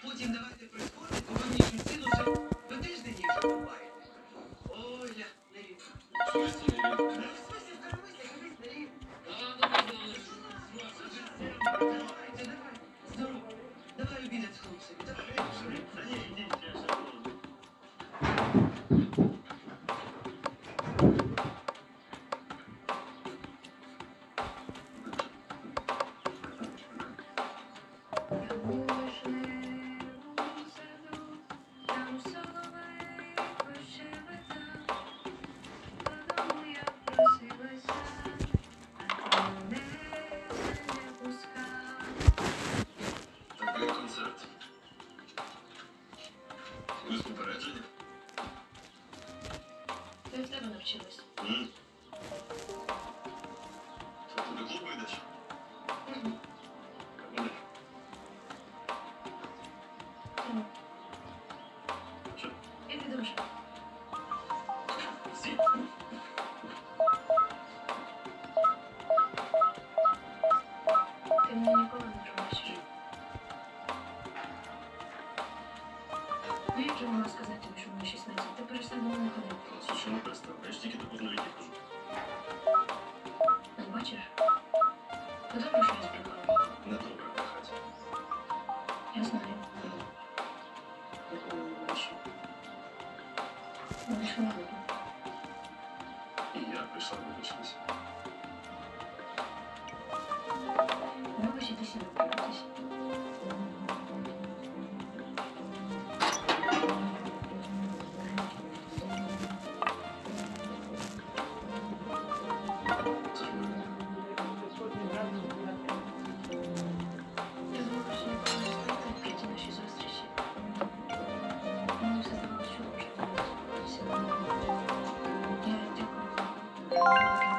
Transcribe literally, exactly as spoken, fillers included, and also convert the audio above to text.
Потім давайте прискорити, бо мені ціну вже до тиждень їх забуваєте. Оля, не рівно. В смысле не рівно? Ну, в смысле, вкормися, дивись, не рівно. Давайте, давай. Здорово. Давай обідати з хлопцями. Давай. Да не, идите, я все равно. Такий концерт. Ви з попередження? Я в тебе навчилась. М? Що, ти до клубу йдеш? Мгм. Куди? Чому? Що? Я піду вже. Стій. Ти мене ніколи не пробачиш. Ну, як же могла сказати тобі, що мені шістнадцять? Ти перестань до мене ходити. Слушай, ну перестань, я ж тільки до повнолітніх хожу. Ну, бачиш? Ну, добре, що я збрехала. Не добре брехати. Я знаю. Такого не бачу. Ну, пішла на воду. І я прийшла вибачитися. Вибачте, ти сіли подивитися. Це ж мене. Я думала, що ніколи не стоїть прийти наші зустрічі. Мені все здавалося, що вже. Все. Я дякую.